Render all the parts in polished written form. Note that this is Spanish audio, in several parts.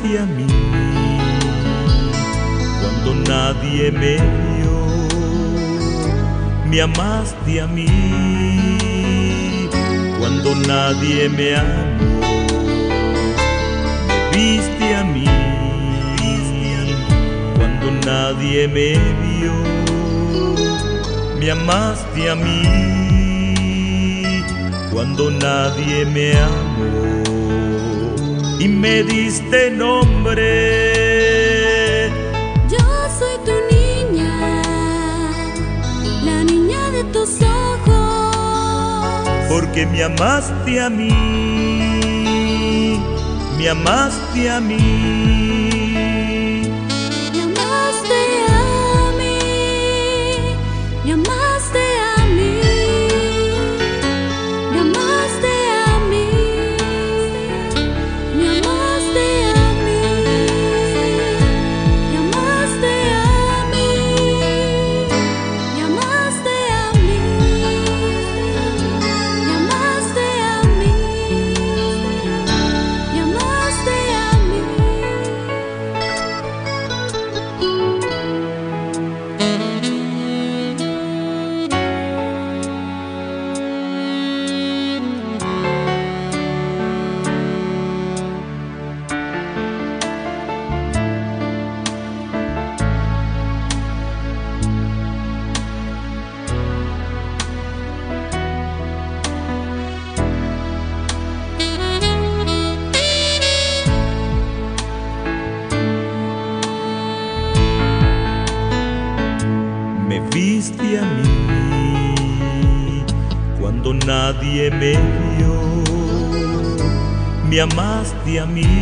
viste a mí cuando nadie me vio, me amaste a mí cuando nadie me amó, me viste a mí cuando nadie me vio, me amaste a mí cuando nadie me amó, y me diste nombre. Yo soy tu niña, la niña de tus ojos, porque me amaste a mí, me amaste a mí. me amaste a mí, me amaste a mí, me amaste a mí, me amaste a mí, me amaste a mí, me amaste a mí, me amaste a mí, me amaste a mí. Me viste a mí cuando nadie me vio, me amaste a mí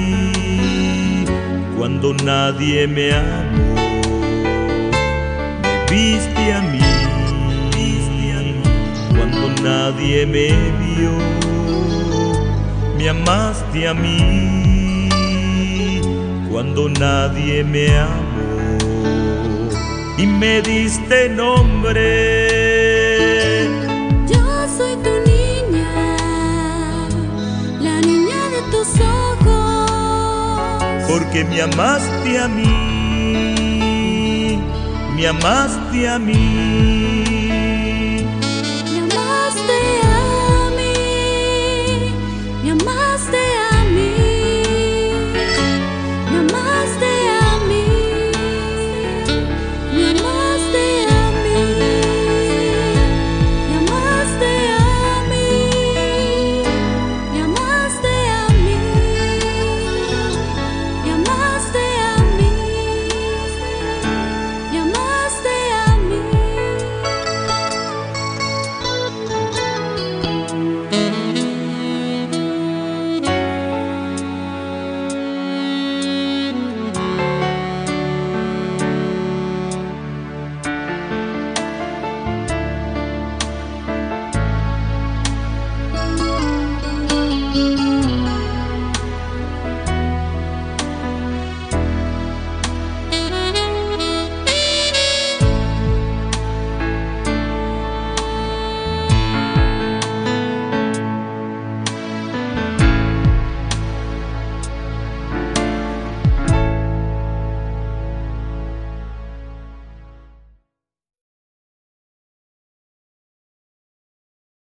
cuando nadie me amó, me viste a mí cuando nadie me vio, me amaste a mí cuando nadie me amó, y me diste nombre. Yo soy tu niña, la niña de tus ojos, Porque me amaste a mí, me amaste a mí.